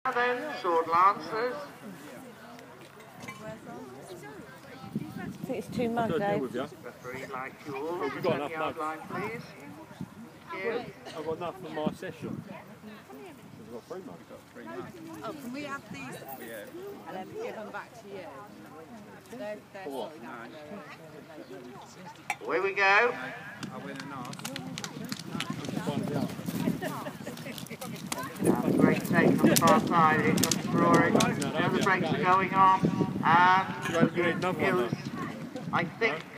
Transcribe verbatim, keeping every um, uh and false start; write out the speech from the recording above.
Then, sword lancers. I think it's too mud, Dave. Referee like you all. Well, we've got enough mugs. Line, please. Yeah. I've got enough for my session. We've got three mugs. Three mugs. Oh, can we have these then? Yeah. And then give them back to you? They're, they're Four. sorry, no. Away we go. I win enough. Um, great take on the far side. It's just roaring. The other brakes are going on. And it was, I think.